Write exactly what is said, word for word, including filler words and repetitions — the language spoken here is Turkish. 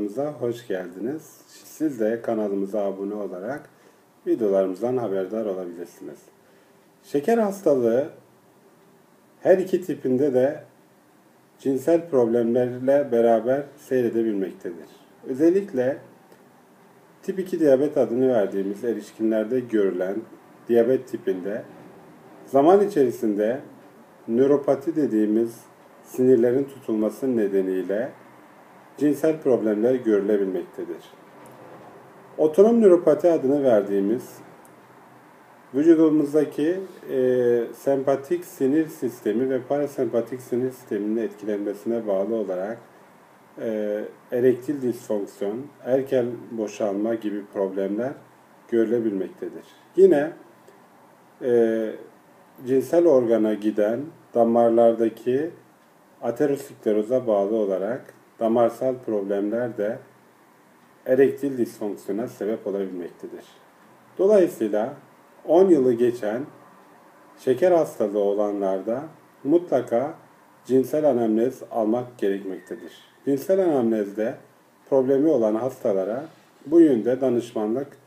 kanalımıza hoş geldiniz. Siz de kanalımıza abone olarak videolarımızdan haberdar olabilirsiniz. Şeker hastalığı her iki tipinde de cinsel problemlerle beraber seyredebilmektedir. Özellikle tip iki diyabet adını verdiğimiz erişkinlerde görülen diyabet tipinde zaman içerisinde nöropati dediğimiz sinirlerin tutulması nedeniyle cinsel problemler görülebilmektedir. Otonom nöropati adını verdiğimiz vücudumuzdaki e, sempatik sinir sistemi ve parasempatik sinir sisteminin etkilenmesine bağlı olarak e, erektil disfonksiyon, erken boşalma gibi problemler görülebilmektedir. Yine e, cinsel organa giden damarlardaki ateroskleroza bağlı olarak damarsal problemler de erektil disfonksiyona sebep olabilmektedir. Dolayısıyla on yılı geçen şeker hastalığı olanlarda mutlaka cinsel anamnez almak gerekmektedir. Cinsel anamnezde problemi olan hastalara bu yönde danışmanlık